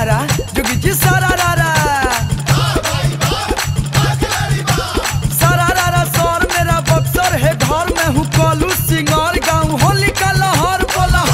सारा जोगी जी सारा रारा सारा रारा सौर मेरा बक्सर है घर में हूँ कोलू सिंगार गाँव होली का लहर बोला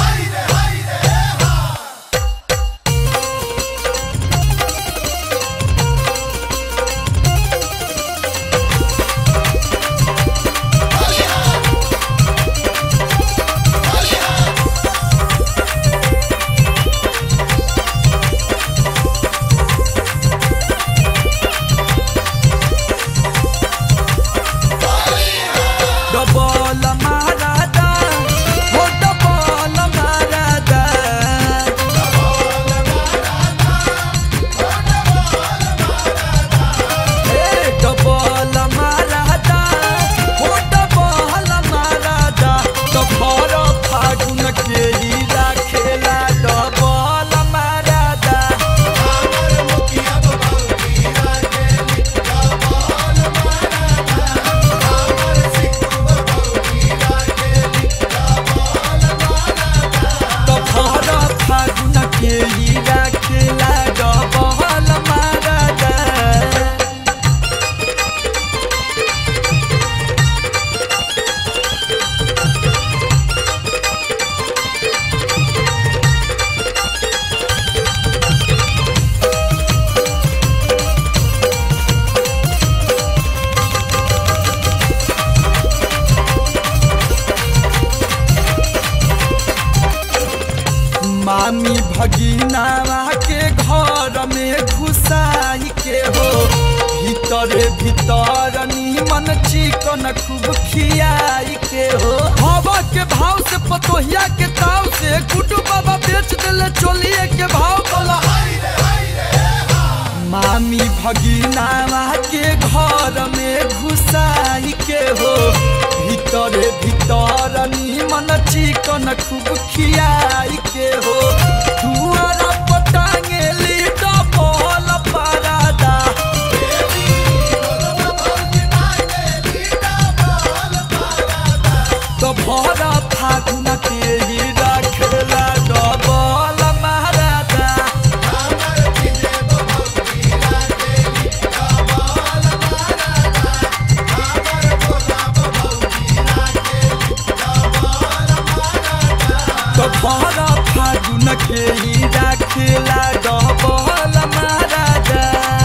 मामी भगिनावा के घर में घुसाई के हो भीतर भीतर नीमन चिकन खूब खियाई के हो हवा के भाव से पतोहिया के ताव से गुड्डू बाबा बेच दिले चोलिए के भाव बोला मामी भगिनावा के घर में घुसाई के हो भीतर भीतर नीमन चिकन खूब खियाई के हो दुआरा पटांगेली डबल परादा तो भरा फागुन के ही रखेला डबल महाराजा भरा फागुन के ही रखेला डबल महाराजा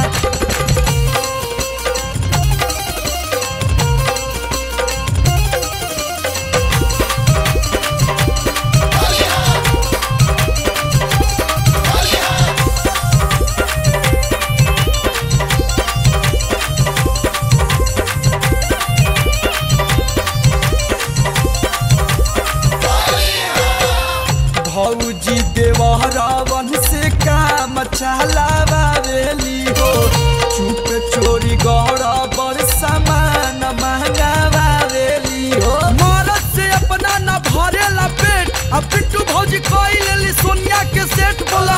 भौजी देवहरावन से काम चलावेली हो चुप चोरी गौड़ा बड़ सामान महंगावेली हो मरद से अपना न भरेला पेट अब पिट्टू भौजी कोई लेली सोनिया के सेठ बोला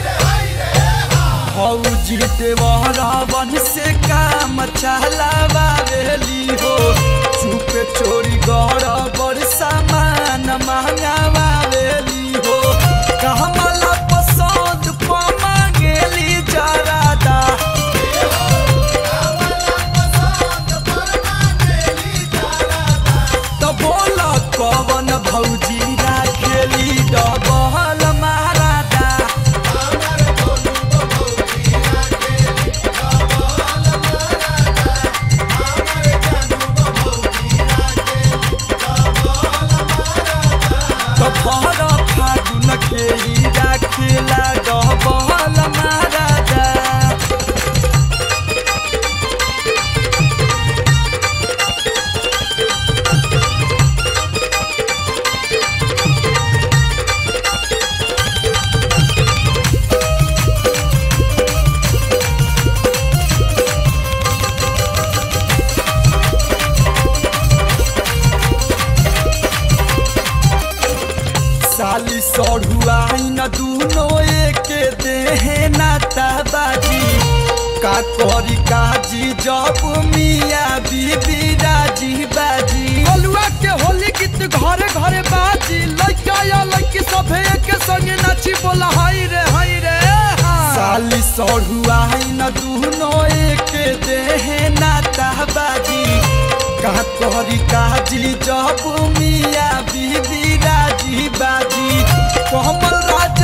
भौजी देवहरावन से काम चलावेली हो चुप चोरी गौड़ा बड़ सामान महंगावेली कहमला पसंद मांगेली जरादा तो बोला कवन भौजी राखेली डबल महाराजा तो भरा फागुन के ही रखेला डबल महाराजा साली सढ़ुआई न दूनो एक देहे नाता बाजी का करी काजी जब मिया बीबी राजी बाजी बलुआ के होली गीत घरे घरे बाजी लइका या लइकी सभे एक संगे नाची बोला हाय रे सढ़ुआई न दूनो एक देह नाता बाजी का तोहरी काजी जब मिया बीबी राजी बाजी कमल राज